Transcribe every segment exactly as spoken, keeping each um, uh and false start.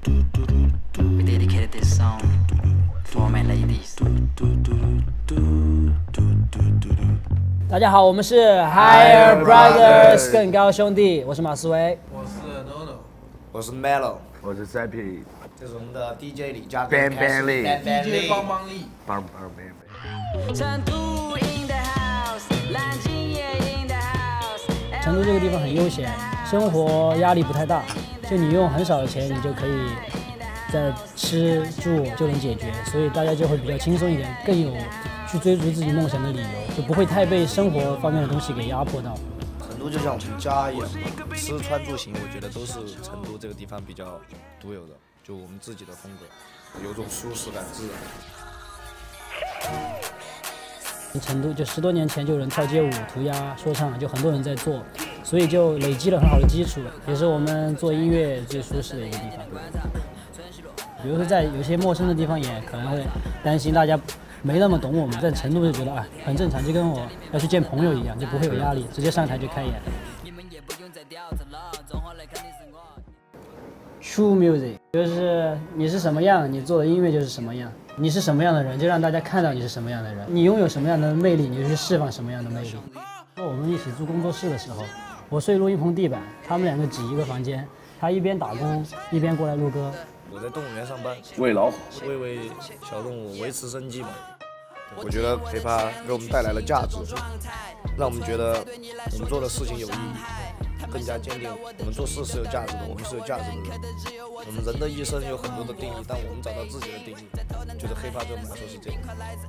We dedicated this song to all my ladies. 大家好，我们是 Higher Brothers 更高兄弟，我是马思维， 我是 Nono， 我是 Melo， 我是 Zappy， 这是我们的 D J 李佳 ，Bang Bang 力 ，D J 邦邦力， 邦邦 Bang Bang。 成都 in the house， 南京也 in the house。 成都这个地方很悠闲，生活压力不太大，就你用很少的钱，你就可以在吃住就能解决，所以大家就会比较轻松一点，更有去追逐自己梦想的理由，就不会太被生活方面的东西给压迫到。 成都就像我们家一样，吃穿住行，我觉得都是成都这个地方比较独有的，就我们自己的风格，有种舒适感、自然。 成都就十多年前就有人跳街舞、涂鸦、说唱，就很多人在做，所以就累积了很好的基础，也是我们做音乐最舒适的一个地方。比如说在有些陌生的地方，也可能会担心大家没那么懂我们，在成都就觉得啊很正常，就跟我要去见朋友一样，就不会有压力，直接上台就开演。True music 就是你是什么样，你做的音乐就是什么样。你是什么样的人，就让大家看到你是什么样的人。你拥有什么样的魅力，你就去释放什么样的魅力。我们一起租工作室的时候，我睡录音棚地板，他们两个挤一个房间，他一边打工一边过来录歌。 我在动物园上班， 喂老虎， 喂喂小动物，维持生计嘛。我觉得hiphop给我们带来了价值，让我们觉得我们做的事情有意义，更加坚定我们做事是有价值的，我们是有价值的人。我们人的一生有很多的定义，但我们找到自己的定义，觉得hiphop对我们来说是这样。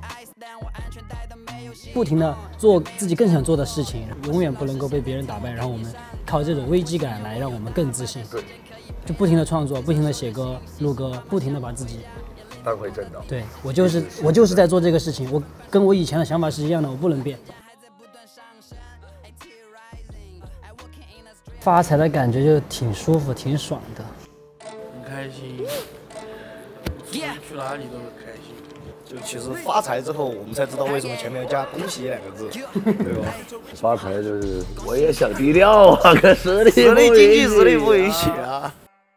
不停的做自己更想做的事情，永远不能够被别人打败。然后我们靠这种危机感来让我们更自信，就不停的创作，不停的写歌、录歌，不停的把自己当回正道。 对我就是我就是在做这个事情，我跟我以前的想法是一样的，我不能变。发财的感觉就挺舒服、挺爽的， 很开心，去哪里都很开心。 就其实发财之后，我们才知道为什么前面要加“恭喜”两个字，对吧？ 发财就是我也想低调啊，可实力实力经济实力不允许啊。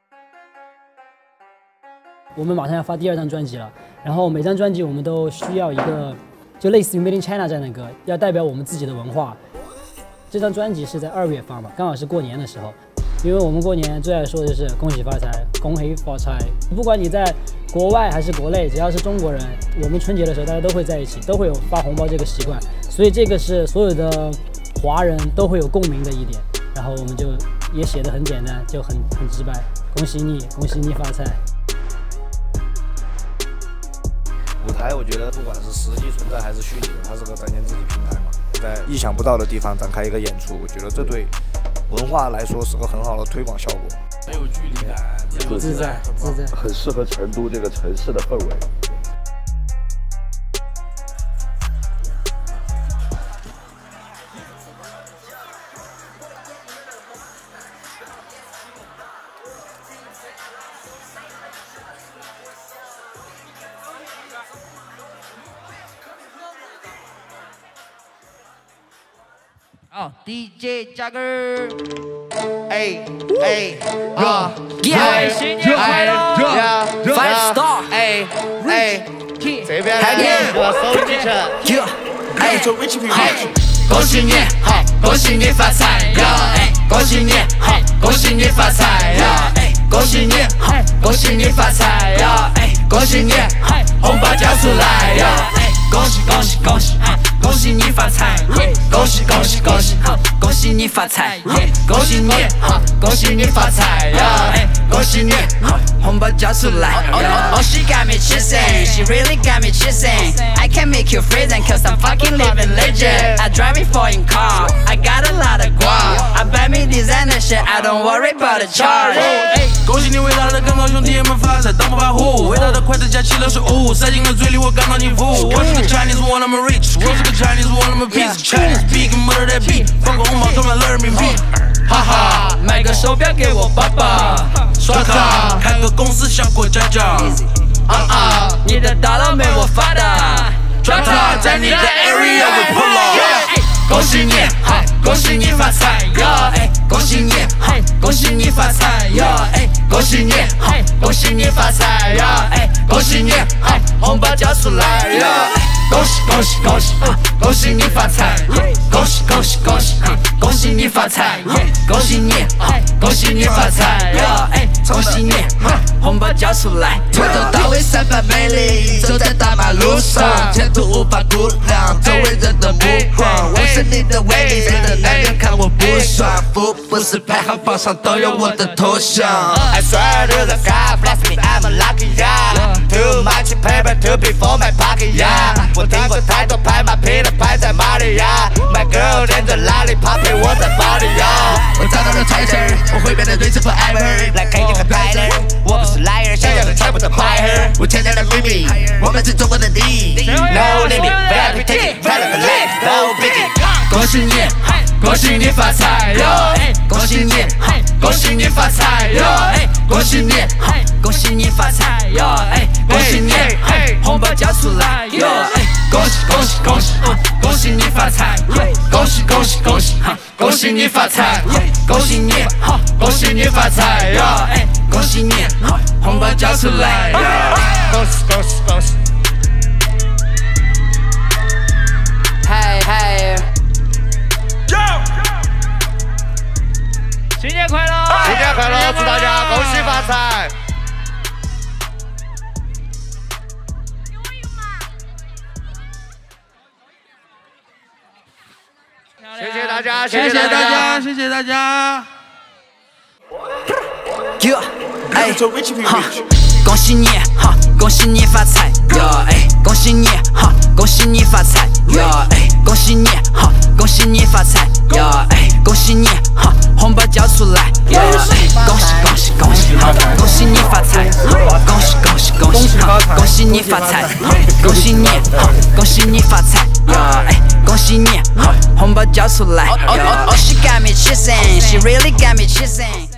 我们马上要发第二张专辑了，然后每张专辑我们都需要一个，就类似于 Made in China 这样的歌，要代表我们自己的文化。这张专辑是在二月发嘛，刚好是过年的时候，因为我们过年最爱说的就是恭喜发财，恭喜发财。不管你在国外还是国内，只要是中国人，我们春节的时候大家都会在一起，都会有发红包这个习惯，所以这个是所有的华人都会有共鸣的一点。然后我们就也写得很简单，就很很直白，恭喜你，恭喜你发财。 舞台我觉得不管是实际存在还是虚拟的，它是个展现自己平台嘛，在意想不到的地方展开一个演出，我觉得这对文化来说是个很好的推广效果。 很有距离感， 自在自在， 很适合成都这个城市的氛围。 哦 ，D J 加根， 哎哎啊！ 耶！新年快乐 ！Five star， 哎哎，这边来来我手机去。 哎，恭喜你，好，恭喜你发财呀！哎，恭喜你，好，恭喜你发财呀！哎，恭喜你，好，恭喜你发财呀！哎，恭喜你，好，红包交出来呀！哎，恭喜恭喜恭喜，恭喜你发财！恭喜恭喜恭喜，好，恭喜你发财！恭喜你，好，恭喜你发财呀！哎，恭喜你，好，红包交出来呀！ Oh, she got me chasing, she really got me chasing. I can make you freezing, cause I'm fucking living legend. I drive me foreign car, I got a lot of guap. I buy me designer shit, I don't worry about the charge. 恭喜你伟大的更高兄弟们发财，当不怕虎，伟大的筷子夹起了食物，塞进了嘴里，我感到幸福。我是个 Chinese one, I'm a rich. 我是个 Chinese one, I'm a piece. Chinese speaking murder that beat， 放个红包充满了人民币。哈哈， 买个手表给我爸爸， 刷卡，开个公司像过家家。 啊啊，你的大佬没我发达。 Drop top 在你的 area we pull up。 恭喜你，嗨，恭喜你发财呀！哎，恭喜你，嗨，恭喜你发财呀！哎，恭喜你，嗨，恭喜喜你发财呀！哎，恭喜你，哎，红包交出来呀！恭喜恭喜恭喜，恭喜你发财！恭喜恭喜恭喜，恭喜你发财！恭喜你，恭喜你发财呀！哎，恭喜你，红包交出来！从头到尾散发魅力，走在大马路上，前途无法估量，周围人的目光，我是你的唯一，谁的男人看我不爽，福布斯排行榜上都有我的头像。I swear to the God, bless me, I'm a lucky guy. Too much paper to be for my pocket, yeah. 我听过太多拍马屁的拍在马里呀 ，My girl 连着拉力跑陪我在巴黎呀。我找到了 treasure， 我会变得对此 forever。来 K 这个 Tyler， 我不是 liar， 想要的全部都 buy her。我签下了秘密，我们是中国的第一 ，No limit，V I P ticket， 快乐的 life，No biggie。恭喜你，恭喜你发财哟！恭喜你，恭喜你发财哟！恭喜你，恭喜你发财哟！恭喜你，红包交出来哟！恭喜恭喜恭喜，恭喜你发财！恭喜恭喜恭喜，恭喜你发财！恭喜你，恭喜你发财哟！恭喜你，红包交出来哟！恭喜恭喜恭喜！嗨嗨！新年快乐！ 新年快乐！祝大家恭喜发财！谢谢大家， 谢谢大家，谢谢大家。 哟，哎，哈，恭喜你，哈，恭喜你发财，哟，哎，恭喜你，哈，恭喜你发财，哟，哎，恭喜你，哈，恭喜你发财，哟，哎，恭喜你，哈，红包交出来，哟，哎，恭喜恭喜恭喜，哈，恭喜你发财，恭喜恭喜恭喜，哈，恭喜你发财，恭喜你，哈，恭喜你发财，哟，哎，恭喜你，哈，红包交出来，哟。Oh, oh, oh, she got me chasing, she really got me chasing.